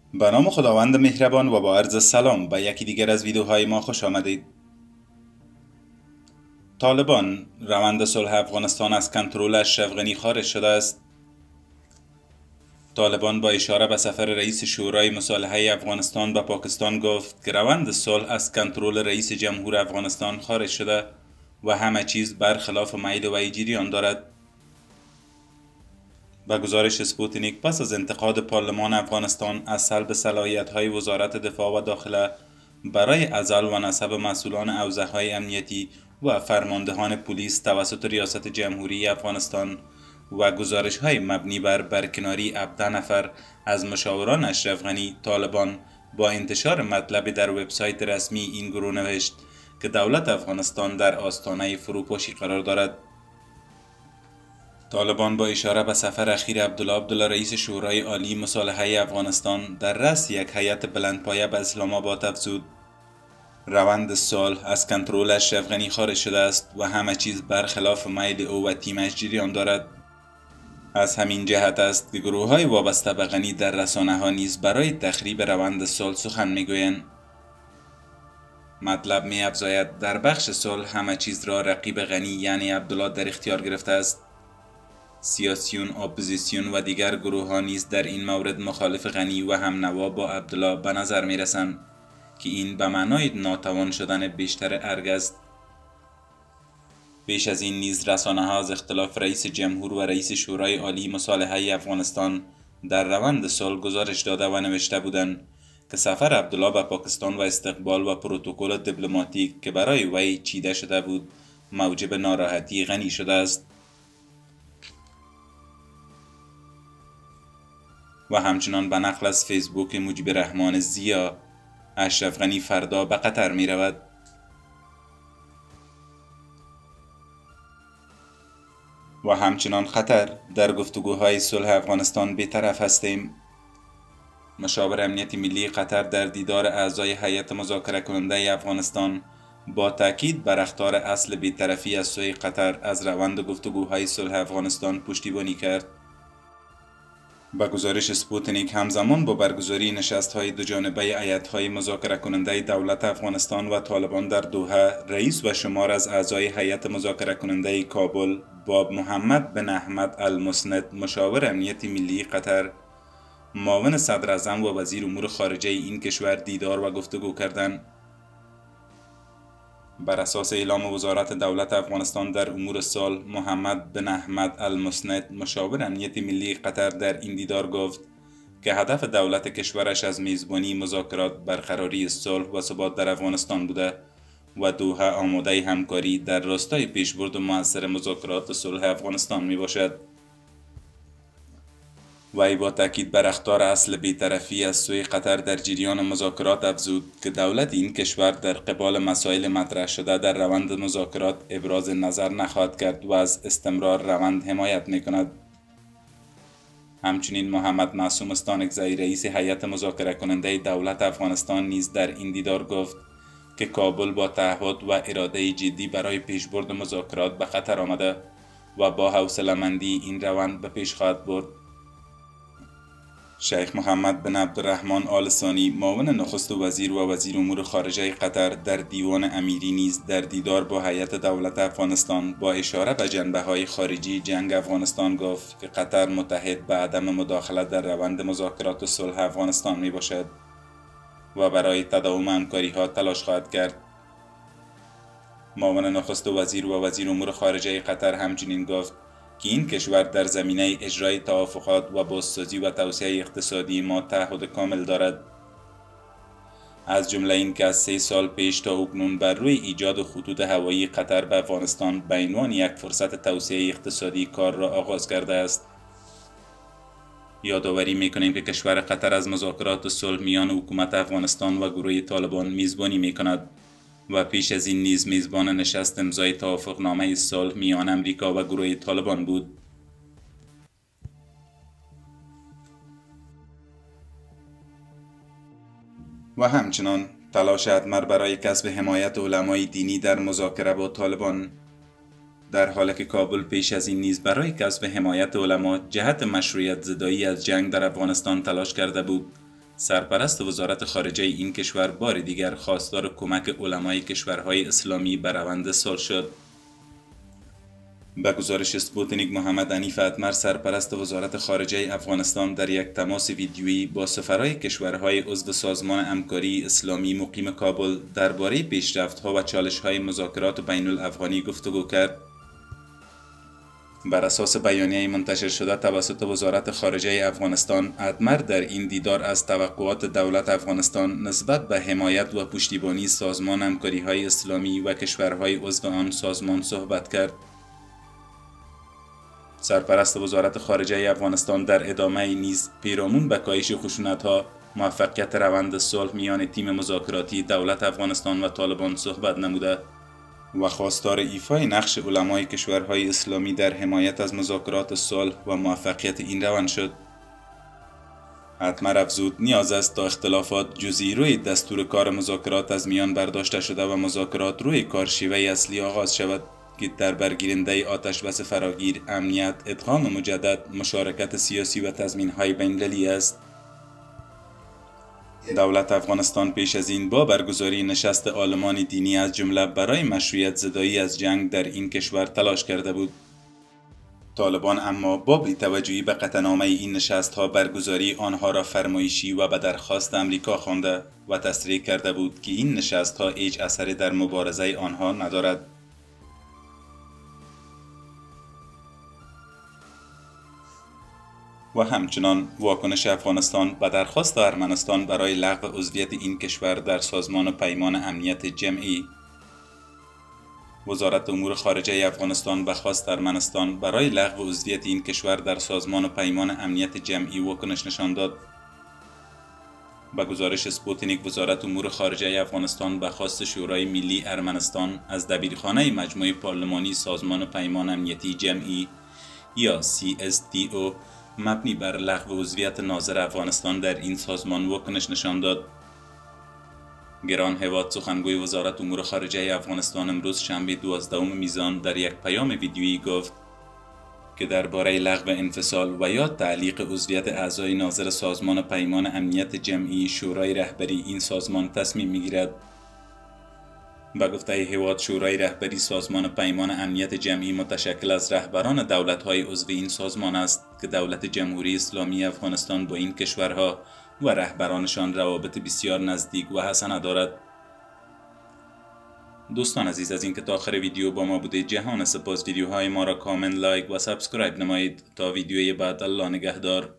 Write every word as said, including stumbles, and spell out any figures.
به نام خداوند مهربان و با عرض سلام به یکی دیگر از ویدیوهای ما خوش آمدید. طالبان روند صلح افغانستان از کنترل اشرف غنی خارج شده است. طالبان با اشاره به سفر رئیس شورای مصالحه افغانستان به پاکستان گفت که روند صلح از کنترل رئیس جمهور افغانستان خارج شده و همه چیز برخلاف میل وی جریان دارد. به گزارش اسپوتنیک، پس از انتقاد پارلمان افغانستان از سلب صلاحیت‌های وزارت دفاع و داخله برای ازل و نسب مسئولان حوزه‌های امنیتی و فرماندهان پلیس توسط ریاست جمهوری افغانستان و گزارش‌های مبنی بر برکناری هفده نفر از مشاوران اشرف غنی، طالبان با انتشار مطلبی در وبسایت رسمی این گروه نوشت که دولت افغانستان در آستانه فروپاشی قرار دارد. طالبان با اشاره به سفر اخیر عبدالله عبدالله رئیس شورای عالی مصالحه افغانستان در رأس یک هیئت بلندپایه به اسلام آباد افزود: روند صلح از کنترل اشرف غنی خارج شده است و همه چیز برخلاف میل او و تیمش جریان دارد. از همین جهت است که گروه های وابسته به غنی در رسانه ها نیز برای تخریب روند صلح سخن میگویند. مطلب می افزاید در بخش صلح همه چیز را رقیب غنی یعنی عبدالله در اختیار گرفته است. سیاسیون، اپوزیسیون و دیگر گروه ها نیز در این مورد مخالف غنی و هم نوا با عبدالله به نظر می رسند که این به معنای ناتوان شدن بیشتر ارگ است. بیش از این نیز رسانه ها از اختلاف رئیس جمهور و رئیس شورای عالی مصالحه افغانستان در روند صلح گزارش داده و نوشته بودند که سفر عبدالله به پاکستان و استقبال و پروتکل دیپلماتیک که برای وی چیده شده بود موجب ناراحتی غنی شده است. و همچنان به نقل از فیسبوک مجیب رحمان زیا، اشرف غنی فردا به قطر می رود. و همچنان خطر در گفتگوهای صلح افغانستان بی‌طرف هستیم. مشاور امنیت ملی قطر در دیدار اعضای هیئت مذاکره کننده افغانستان با تاکید بر اخطار اصل بی‌طرفی از سوی قطر از روند گفتگوهای صلح افغانستان پشتیبانی کرد. با گزارش اسپوتنیک، همزمان با برگزاری نشست‌های دوجانبه هیئت‌های مذاکره کننده دولت افغانستان و طالبان در دوحه، رئیس و شمار از اعضای هیئت مذاکره کننده کابل باب محمد بن احمد المسند، مشاور امنیت ملی قطر، معاون صدر اعظم و وزیر امور خارجه این کشور دیدار و گفتگو کردند. بر اساس اعلام وزارت دولت افغانستان در امور صلح، محمد بن احمد المسند، مشاور امنیت ملی قطر، در این دیدار گفت که هدف دولت کشورش از میزبانی مذاکرات برقراری صلح و ثبات در افغانستان بوده و دوحه آماده همکاری در راستای پیشبرد موثر مذاکرات صلح افغانستان می باشد. وی با تاکید بر اخطار اصل بی‌طرفی از سوی قطر در جریان مذاکرات افزود که دولت این کشور در قبال مسائل مطرح شده در روند مذاکرات ابراز نظر نخواهد کرد و از استمرار روند حمایت می کند. همچنین محمد معصوم استانکزی، رئیس هیئت مذاکره کننده دولت افغانستان، نیز در این دیدار گفت که کابل با تعهد و اراده جدی برای پیشبرد مذاکرات به خطر آمده و با حوصله‌مندی این روند به پیش خواهد برد. شیخ محمد بن عبدالرحمن آل ثانی، معاون نخست وزیر و وزیر امور خارجه قطر، در دیوان امیری نیز در دیدار با هیئت دولت افغانستان با اشاره به جنبه‌های خارجی جنگ افغانستان گفت که قطر متحد به عدم مداخلت در روند مذاکرات صلح افغانستان می باشد و برای تداوم همکاری‌ها تلاش خواهد کرد. معاون نخست وزیر و وزیر امور خارجه قطر همچنین گفت که این کشور در زمینه اجرای توافقات و بازسازی و توسعه اقتصادی ما تعهد کامل دارد، از جمله این که از سه سال پیش تا اکنون بر روی ایجاد خطوط هوایی قطر به افغانستان به عنوان یک فرصت توسعه اقتصادی کار را آغاز کرده است. یادآوری می‌کنیم که کشور قطر از مذاکرات صلح میان حکومت افغانستان و گروه طالبان میزبانی می‌کند و پیش از این نیز میزبان نشست امضای توافقنامه صلح میان امریکا و گروه طالبان بود. و همچنان تلاش ادمر برای کسب حمایت علمای دینی در مذاکره با طالبان، در حالی که کابل پیش از این نیز برای کسب حمایت علما جهت مشروعیت زدایی از جنگ در افغانستان تلاش کرده بود سرپرست وزارت خارجه این کشور بار دیگر خواستار کمک علمای کشورهای اسلامی به روند صلح شد. به گزارش اسپوتنیک، محمد حنیف اتمر، سرپرست وزارت خارجه افغانستان، در یک تماس ویدیویی با سفرای کشورهای عضو سازمان همکاری اسلامی مقیم کابل درباره پیشرفت‌ها و چالش‌های مذاکرات بین الافغانی گفتگو کرد. بر اساس بیانیه منتشر شده توسط وزارت خارجه افغانستان، اتمر در این دیدار از توقعات دولت افغانستان نسبت به حمایت و پشتیبانی سازمان همکاری‌های اسلامی و کشورهای عضو آن سازمان صحبت کرد. سرپرست وزارت خارجه افغانستان در ادامه نیز پیرامون به کاهش خشونت‌ها، موفقیت روند صلح میان تیم مذاکراتی دولت افغانستان و طالبان صحبت نموده و خواستار ایفای نقش علمای کشورهای اسلامی در حمایت از مذاکرات صلح و موفقیت این روند شد. اتمر افزود نیاز است تا اختلافات جزئی روی دستور کار مذاکرات از میان برداشته شده و مذاکرات روی کارشیوه اصلی آغاز شود که در برگیرنده آتش بس فراگیر، امنیت، ادغام مجدد، مشارکت سیاسی و تضمین‌های بین‌المللی است. دولت افغانستان پیش از این با برگزاری نشست عالمان دینی از جمله برای مشروعیت زدایی از جنگ در این کشور تلاش کرده بود. طالبان اما با بی‌توجهی به قطعنامه این نشست‌ها برگزاری آنها را فرمایشی و به درخواست امریکا خوانده و تصریح کرده بود که این نشست‌ها هیچ اثری در مبارزه آنها ندارد. و همچنان واکنش افغانستان به درخواست ارمنستان برای لغو عضویت این کشور در سازمان پیمان امنیت جمعی. وزارت امور خارجه افغانستان به خواست ارمنستان برای لغو عضویت این کشور در سازمان پیمان امنیت جمعی واکنش نشان داد. به گزارش اسپوتنیک، وزارت امور خارجه افغانستان به خواست شورای ملی ارمنستان از دبیرخانه مجمع پارلمانی سازمان پیمان امنیتی جمعی یا سی اس تی او مبنی بر لغو عضویت ناظر افغانستان در این سازمان واکنش نشان داد. گران هواد، سخنگوی وزارت امور خارجه افغانستان، امروز شنبه دوازدهم میزان در یک پیام ویدیویی گفت که درباره لغو انفصال و یا تعلیق عضویت اعضای ناظر سازمان پیمان امنیت جمعی شورای رهبری این سازمان تصمیم میگیرد. به گفته هواد، شورای رهبری سازمان پیمان امنیت جمعی متشکل از رهبران دولت‌های عضو این سازمان است که دولت جمهوری اسلامی افغانستان با این کشورها و رهبرانشان روابط بسیار نزدیک و حسنه دارد. دوستان عزیز، از اینکه تا آخر ویدیو با ما بودید جهان سپاس. ویدیوهای ما را کامنت، لایک و سابسکرایب نمایید. تا ویدیوی بعد، الله نگهدار.